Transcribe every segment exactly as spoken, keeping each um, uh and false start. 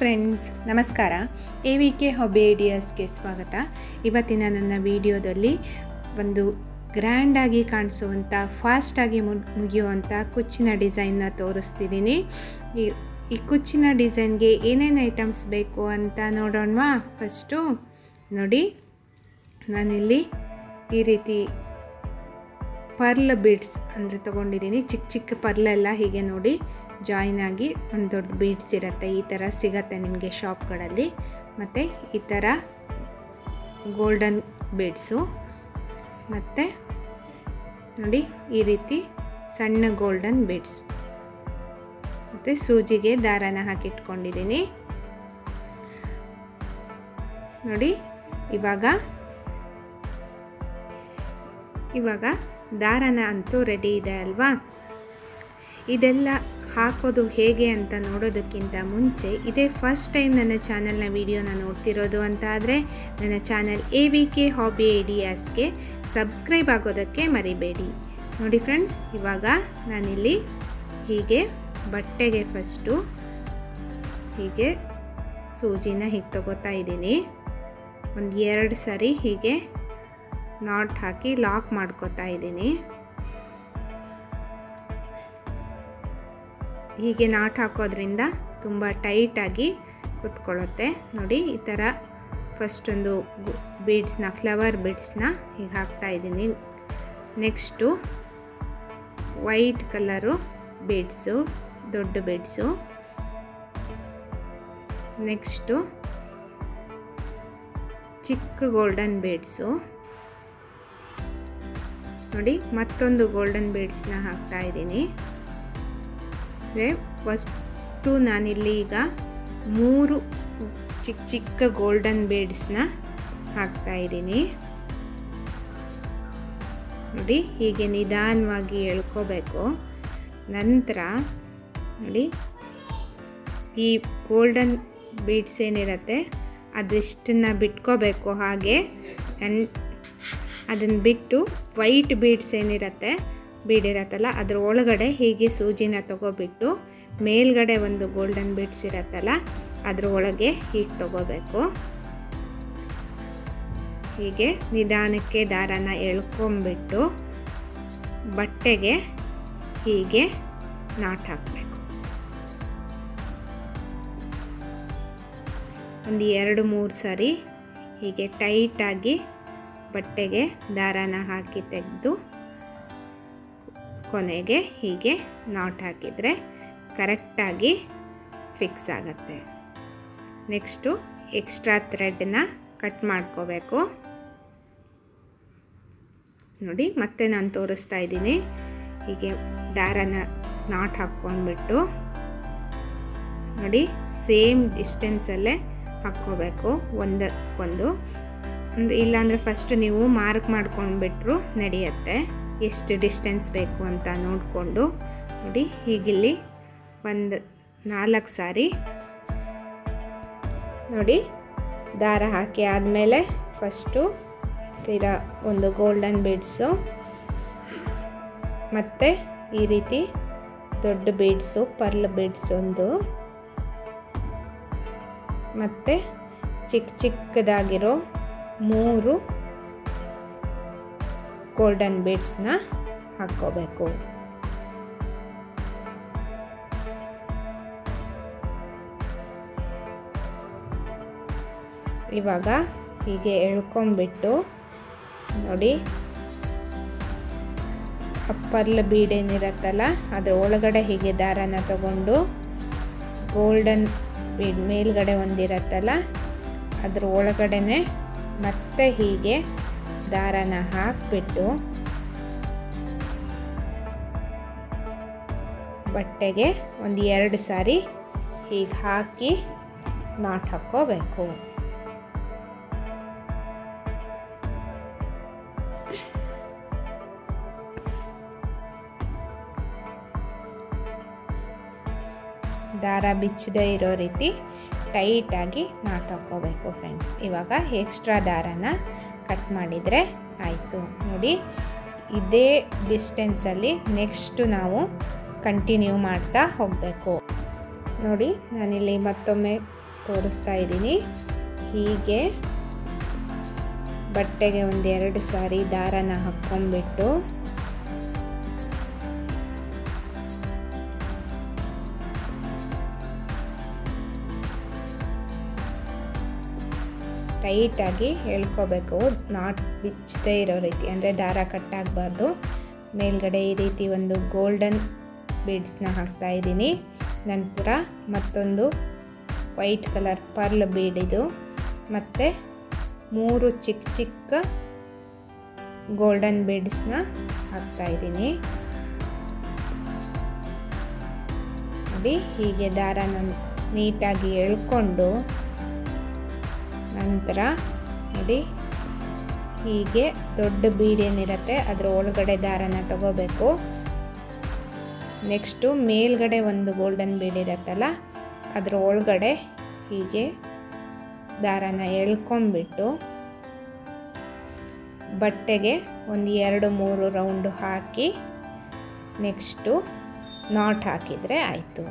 Friends, ನಮಸ್ಕಾರ. A V K hobby ಐಡಿಯಾಸ್ಗೆ ಸ್ವಾಗತ. ಇವತ್ತಿನ ನನ್ನ ವಿಡಿಯೋದಲ್ಲಿ ಒಂದು ಗ್ರ್ಯಾಂಡಾಗಿ ಕಾಣಿಸುವಂಥ, ಫಾಸ್ಟಾಗಿ ಮುಗಿಯುವಂಥ ಕುಚ್ಚಿನ ಡಿಸೈನ್ನ ತೋರಿಸ್ತಿದ್ದೀನಿ. ಈ ಈ ಕುಚ್ಚಿನ ಡಿಸೈನ್ಗೆ ಏನೇನು ಐಟಮ್ಸ್ ಬೇಕು ಅಂತ ನೋಡೋಣವಾ? ಫಸ್ಟು ನೋಡಿ, ನಾನಿಲ್ಲಿ ಈ ರೀತಿ ಪರ್ಲ್ ಬೀಡ್ಸ್ ಅಂದರೆ ತೊಗೊಂಡಿದ್ದೀನಿ. ಚಿಕ್ಕ ಚಿಕ್ಕ ಪರ್ಲೆಲ್ಲ ಹೀಗೆ ನೋಡಿ ಜಾಯಿನ್ ಆಗಿ ಒಂದು ದೊಡ್ಡ ಬೀಡ್ಸ್ ಇರುತ್ತೆ. ಈ ಥರ ಸಿಗತ್ತೆ ನಿಮಗೆ ಶಾಪ್ಗಳಲ್ಲಿ. ಮತ್ತು ಈ ಥರ ಗೋಲ್ಡನ್ ಬೀಡ್ಸು, ಮತ್ತು ನೋಡಿ ಈ ರೀತಿ ಸಣ್ಣ ಗೋಲ್ಡನ್ ಬೀಡ್ಸ್, ಮತ್ತು ಸೂಜಿಗೆ ದಾರನ ಹಾಕಿಟ್ಕೊಂಡಿದ್ದೀನಿ. ನೋಡಿ, ಇವಾಗ ಇವಾಗ ದಾರನ ಅಂತೂ ರೆಡಿ ಇದೆ ಅಲ್ವಾ? ಇದೆಲ್ಲ ಹಾಕೋದು ಹೇಗೆ ಅಂತ ನೋಡೋದಕ್ಕಿಂತ ಮುಂಚೆ, ಇದೇ ಫಸ್ಟ್ ಟೈಮ್ ನನ್ನ ಚಾನಲ್ನ ವಿಡಿಯೋನ ನೋಡ್ತಿರೋದು ಅಂತ ಆದರೆ ನನ್ನ channel A V K hobby ಐಡಿಯಾಸ್ಗೆ ಸಬ್ಸ್ಕ್ರೈಬ್ ಆಗೋದಕ್ಕೆ ಮರಿಬೇಡಿ. ನೋಡಿ ಫ್ರೆಂಡ್ಸ್, ಇವಾಗ ನಾನಿಲ್ಲಿ ಹೀಗೆ ಬಟ್ಟೆಗೆ ಫಸ್ಟು ಹೀಗೆ ಸೂಜಿನ ಹೀಗೆ ತಗೋತಾ ಇದ್ದೀನಿ. ಒಂದು ಎರಡು ಸರಿ ಹೀಗೆ ನಾಟ್ ಹಾಕಿ ಲಾಕ್ ಮಾಡ್ಕೋತಾ ಇದ್ದೀನಿ. ಹೀಗೆ ನಾಟ್ ಹಾಕೋದ್ರಿಂದ ತುಂಬ ಟೈಟಾಗಿ ಕುತ್ಕೊಳ್ಳುತ್ತೆ. ನೋಡಿ, ಈ ಥರ ಫಸ್ಟ್ ಒಂದು ಬೀಡ್ಸ್ನ, ಫ್ಲವರ್ ಬೀಡ್ಸ್ನ ಹೀಗೆ ಹಾಕ್ತಾ ಇದ್ದೀನಿ. ನೆಕ್ಸ್ಟು ವೈಟ್ ಕಲರು ಬೀಡ್ಸು, ದೊಡ್ಡ ಬೀಡ್ಸು. ನೆಕ್ಸ್ಟು ಚಿಕ್ಕ ಗೋಲ್ಡನ್ ಬೀಡ್ಸು. ನೋಡಿ, ಮತ್ತೊಂದು ಗೋಲ್ಡನ್ ಬೀಡ್ಸ್ನ ಹಾಕ್ತಾ ಇದ್ದೀನಿ. ಫಸ್ಟು ನಾನಿಲ್ಲಿ ಈಗ ಮೂರು ಚಿಕ್ಕ ಚಿಕ್ಕ ಗೋಲ್ಡನ್ ಬೀಡ್ಸ್ನ ಹಾಕ್ತಾ ಇದ್ದೀನಿ. ನೋಡಿ, ಹೀಗೆ ನಿಧಾನವಾಗಿ ಎಳ್ಕೋಬೇಕು. ನಂತರ ನೋಡಿ, ಈ ಗೋಲ್ಡನ್ ಬೀಡ್ಸ್ ಏನಿರುತ್ತೆ ಅದಷ್ಟನ್ನು ಬಿಟ್ಕೋಬೇಕು. ಹಾಗೆ ಅದನ್ನು ಬಿಟ್ಟು ವೈಟ್ ಬೀಡ್ಸ್ ಏನಿರುತ್ತೆ, ಬೀಡಿರತ್ತಲ್ಲ ಅದ್ರ ಒಳಗಡೆ ಹೀಗೆ ಸೂಜಿನ ತಗೋಬಿಟ್ಟು ಮೇಲ್ಗಡೆ ಒಂದು ಗೋಲ್ಡನ್ ಬೀಡ್ಸ್ ಇರತ್ತಲ್ಲ ಅದ್ರ ಒಳಗೆ ಹೀಗೆ ತಗೋಬೇಕು. ಹೀಗೆ ನಿಧಾನಕ್ಕೆ ದಾರನ ಎಳ್ಕೊಂಬಿಟ್ಟು ಬಟ್ಟೆಗೆ ಹೀಗೆ ನಾಟ್ ಹಾಕಬೇಕು. ಒಂದು ಎರಡು ಮೂರು ಸಾರಿ ಹೀಗೆ ಟೈಟಾಗಿ ಬಟ್ಟೆಗೆ ದಾರನ ಹಾಕಿ ತೆಗೆದು ಕೊನೆಗೆ ಹೀಗೆ ನಾಟ್ ಹಾಕಿದರೆ ಕರೆಕ್ಟಾಗಿ ಫಿಕ್ಸ್ ಆಗುತ್ತೆ. ನೆಕ್ಸ್ಟು ಎಕ್ಸ್ಟ್ರಾ ಥ್ರೆಡ್ನ ಕಟ್ ಮಾಡ್ಕೋಬೇಕು. ನೋಡಿ, ಮತ್ತೆ ನಾನು ತೋರಿಸ್ತಾ ಇದ್ದೀನಿ. ಹೀಗೆ ದಾರನ ನಾಟ್ ಹಾಕ್ಕೊಂಡ್ಬಿಟ್ಟು ನೋಡಿ, ಸೇಮ್ ಡಿಸ್ಟೆನ್ಸಲ್ಲೇ ಹಾಕ್ಕೋಬೇಕು ಒಂದಕ್ಕೊಂದು. ಅಂದರೆ ಇಲ್ಲಾಂದರೆ ಫಸ್ಟ್ ನೀವು ಮಾರ್ಕ್ ಮಾಡ್ಕೊಂಡ್ಬಿಟ್ರು ನಡೆಯುತ್ತೆ. ಎಷ್ಟು ಡಿಸ್ಟೆನ್ಸ್ ಬೇಕು ಅಂತ ನೋಡಿಕೊಂಡು ನೋಡಿ, ಹೀಗಿಲ್ಲಿ ಒಂದು ನಾಲ್ಕು ಸಾರಿ ನೋಡಿ ದಾರ ಹಾಕಿ ಆದಮೇಲೆ ಫಸ್ಟು ತೀರಾ ಒಂದು ಗೋಲ್ಡನ್ ಬೀಡ್ಸು, ಮತ್ತು ಈ ರೀತಿ ದೊಡ್ಡ ಬೀಡ್ಸು, ಪರ್ಲ್ ಬೀಡ್ಸ್ ಒಂದು, ಮತ್ತು ಚಿಕ್ಕ ಚಿಕ್ಕದಾಗಿರೋ ಮೂರು ಗೋಲ್ಡನ್ ಬೀಡ್ಸ್ನ ಹಾಕ್ಕೋಬೇಕು. ಇವಾಗ ಹೀಗೆ ಎಳ್ಕೊಂಬಿಟ್ಟು ನೋಡಿ, ಪರ್ಲ್ ಬೀಡ್ ಏನಿರತ್ತಲ್ಲ ಅದರ ಒಳಗಡೆ ಹೀಗೆ ದಾರನ ತಗೊಂಡು ಗೋಲ್ಡನ್ ಬೀಡ್ ಮೇಲ್ಗಡೆ ಒಂದಿರತ್ತಲ್ಲ ಅದ್ರ ಒಳಗಡೆನೆ ಮತ್ತೆ ಹೀಗೆ ದಾರನ ಹಾಕಿಬಿಟ್ಟು ಬಟ್ಟೆಗೆ ಒಂದು ಎರಡು ಸಾರಿ ಹೀಗೆ ಹಾಕಿ ನಾಟ್ ಹಾಕ್ಕೋಬೇಕು. ದಾರ ಬಿಚ್ಚದೇ ಇರೋ ರೀತಿ ಟೈಟಾಗಿ ನಾಟ್ ಹಾಕ್ಕೋಬೇಕು ಫ್ರೆಂಡ್ಸ್. ಇವಾಗ ಎಕ್ಸ್ಟ್ರಾ ದಾರನ ಕಟ್ ಮಾಡಿದರೆ ಆಯಿತು. ನೋಡಿ, ಇದೇ ಡಿಸ್ಟೆನ್ಸಲ್ಲಿ ನೆಕ್ಸ್ಟು ನಾವು ಕಂಟಿನ್ಯೂ ಮಾಡ್ತಾ ಹೋಗಬೇಕು. ನೋಡಿ, ನಾನಿಲ್ಲಿ ಮತ್ತೊಮ್ಮೆ ತೋರಿಸ್ತಾ ಇದ್ದೀನಿ. ಹೀಗೆ ಬಟ್ಟೆಗೆ ಒಂದೆರಡು ಸಾರಿ ದಾರನ ಹಾಕ್ಕೊಂಡ್ಬಿಟ್ಟು ಟೈಟಾಗಿ ಎಳ್ಕೋಬೇಕು. ನಾಟ್ ಬಿಚ್ಚದೇ ಇರೋ ರೀತಿ, ಅಂದರೆ ದಾರ ಕಟ್ಟಾಗಬಾರ್ದು. ಮೇಲ್ಗಡೆ ಈ ರೀತಿ ಒಂದು ಗೋಲ್ಡನ್ ಬೀಡ್ಸ್ನ ಹಾಕ್ತಾ ಇದ್ದೀನಿ. ನಂತರ ಮತ್ತೊಂದು ವೈಟ್ ಕಲರ್ ಪರ್ಲ್ ಬೀಡ್ ಇದು, ಮತ್ತು ಮೂರು ಚಿಕ್ಕ ಚಿಕ್ಕ ಗೋಲ್ಡನ್ ಬೀಡ್ಸ್ನ ಹಾಕ್ತಾ ಇದ್ದೀನಿ. ನೋಡಿ, ಹೀಗೆ ದಾರನ ನೀಟಾಗಿ ಎಳ್ಕೊಂಡು ನಂತರ ನೋಡಿ ಹೀಗೆ ದೊಡ್ಡ ಬೀಡ್ ಏನಿರುತ್ತೆ ಅದರ ಒಳಗಡೆ ದಾರನ ತಗೋಬೇಕು. ನೆಕ್ಸ್ಟು ಮೇಲ್ಗಡೆ ಒಂದು ಗೋಲ್ಡನ್ ಬೀಡ್ ಇರುತ್ತಲ್ಲ ಅದರ ಒಳಗಡೆ ಹೀಗೆ ದಾರನ ಎಳ್ಕೊಂಡ್ಬಿಟ್ಟು ಬಟ್ಟೆಗೆ ಒಂದು ಎರಡು ಮೂರು ರೌಂಡು ಹಾಕಿ ನೆಕ್ಸ್ಟು ನಾಟ್ ಹಾಕಿದರೆ ಆಯಿತು.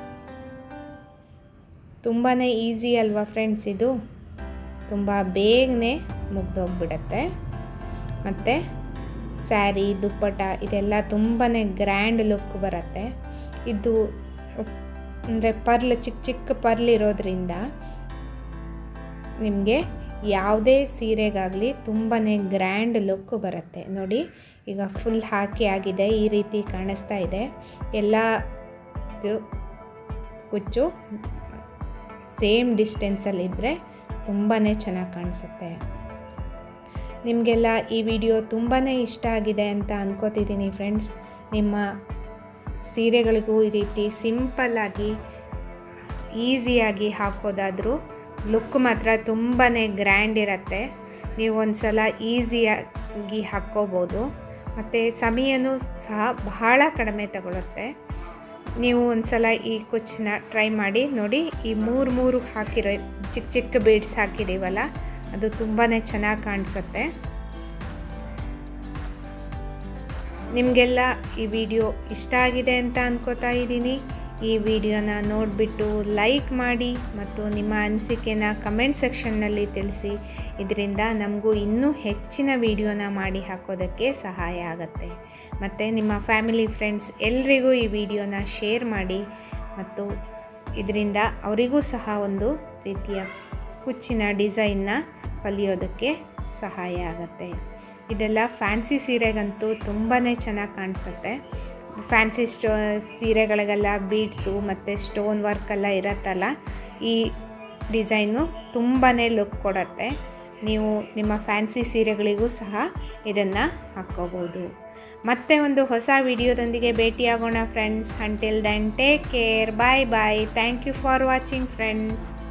ತುಂಬಾ ಈಸಿ ಅಲ್ವಾ ಫ್ರೆಂಡ್ಸ್, ಇದು ತುಂಬ ಬೇಗನೆ ಮುಗ್ದೋಗ್ಬಿಡತ್ತೆ. ಮತ್ತು ಸ್ಯಾರಿ, ದುಪ್ಪಟ ಇದೆಲ್ಲ ತುಂಬಾ ಗ್ರ್ಯಾಂಡ್ ಲುಕ್ ಬರುತ್ತೆ. ಇದು ಅಂದರೆ ಪರ್ಲ್ ಚಿಕ್ಕ ಚಿಕ್ಕ ಪರ್ಲ್ ಇರೋದ್ರಿಂದ ನಿಮಗೆ ಯಾವುದೇ ಸೀರೆಗಾಗಲಿ ತುಂಬಾ ಗ್ರ್ಯಾಂಡ್ ಲುಕ್ ಬರುತ್ತೆ. ನೋಡಿ, ಈಗ ಫುಲ್ ಹಾಕಿ ಆಗಿದೆ, ಈ ರೀತಿ ಕಾಣಿಸ್ತಾ ಇದೆ. ಎಲ್ಲ ಇದು ಕುಚ್ಚು ಸೇಮ್ ಡಿಸ್ಟೆನ್ಸಲ್ಲಿದ್ದರೆ ತುಂಬಾ ಚೆನ್ನಾಗಿ ಕಾಣಿಸುತ್ತೆ. ನಿಮಗೆಲ್ಲ ಈ ವಿಡಿಯೋ ತುಂಬಾ ಇಷ್ಟ ಆಗಿದೆ ಅಂತ ಅನ್ಕೋತಿದ್ದೀನಿ ಫ್ರೆಂಡ್ಸ್. ನಿಮ್ಮ ಸೀರೆಗಳಿಗೂ ಈ ರೀತಿ ಸಿಂಪಲ್ಲಾಗಿ ಈಸಿಯಾಗಿ ಹಾಕೋದಾದರೂ ಲುಕ್ ಮಾತ್ರ ತುಂಬಾ ಗ್ರ್ಯಾಂಡ್ ಇರುತ್ತೆ. ನೀವು ಒಂದು ಸಲ ಈಸಿಯಾಗಿ ಹಾಕ್ಕೋಬೋದು. ಮತ್ತು ಸಮಯನೂ ಸಹ ಬಹಳ ಕಡಿಮೆ ತಗೊಳುತ್ತೆ. ನೀವು ಒಂದು ಸಲ ಈ ಕುಚ್ಚನ್ನ ಟ್ರೈ ಮಾಡಿ ನೋಡಿ. ಈ ಮೂರು ಮೂರು ಹಾಕಿರೋ ಚಿಕ್ಕ ಚಿಕ್ಕ ಬೀಡ್ಸ್ ಹಾಕಿದ್ದೀವಲ್ಲ ಅದು ತುಂಬಾ ಚೆನ್ನಾಗಿ ಕಾಣಿಸುತ್ತೆ. ನಿಮಗೆಲ್ಲ ಈ ವಿಡಿಯೋ ಇಷ್ಟ ಆಗಿದೆ ಅಂತ ಅನ್ಕೋತಾ ಇದ್ದೀನಿ. ಈ ವಿಡಿಯೋನ ನೋಡಿಬಿಟ್ಟು ಲೈಕ್ ಮಾಡಿ ಮತ್ತು ನಿಮ್ಮ ಅನಿಸಿಕೆನ ಕಮೆಂಟ್ ಸೆಕ್ಷನ್ನಲ್ಲಿ ತಿಳಿಸಿ. ಇದರಿಂದ ನಮಗೂ ಇನ್ನೂ ಹೆಚ್ಚಿನ ವಿಡಿಯೋನ ಮಾಡಿ ಹಾಕೋದಕ್ಕೆ ಸಹಾಯ ಆಗುತ್ತೆ. ಮತ್ತು ನಿಮ್ಮ ಫ್ಯಾಮಿಲಿ ಫ್ರೆಂಡ್ಸ್ ಎಲ್ರಿಗೂ ಈ ವಿಡಿಯೋನ ಶೇರ್ ಮಾಡಿ ಮತ್ತು ಇದರಿಂದ ಅವರಿಗೂ ಸಹ ಒಂದು ರೀತಿಯ ಕುಚ್ಚಿನ ಡಿಸೈನ್ನ ಕಲಿಯೋದಕ್ಕೆ ಸಹಾಯ ಆಗುತ್ತೆ. ಇದೆಲ್ಲ ಫ್ಯಾನ್ಸಿ ಸೀರೆಗಂತೂ ತುಂಬಾ ಚೆನ್ನಾಗಿ ಕಾಣಿಸುತ್ತೆ. ಫ್ಯಾನ್ಸಿ ಸ್ಟೋ ಸೀರೆಗಳಿಗೆಲ್ಲ ಬೀಡ್ಸು ಮತ್ತು ಸ್ಟೋನ್ ವರ್ಕೆಲ್ಲ ಇರುತ್ತಲ್ಲ, ಈ ಡಿಸೈನು ತುಂಬಾ ಲುಕ್ ಕೊಡುತ್ತೆ. ನೀವು ನಿಮ್ಮ ಫ್ಯಾನ್ಸಿ ಸೀರೆಗಳಿಗೂ ಸಹ ಇದನ್ನು ಹಾಕ್ಕೋಬೋದು. ಮತ್ತೆ ಒಂದು ಹೊಸ ವಿಡಿಯೋದೊಂದಿಗೆ ಭೇಟಿಯಾಗೋಣ friends. Until then take care, bye bye. Thank you for watching friends.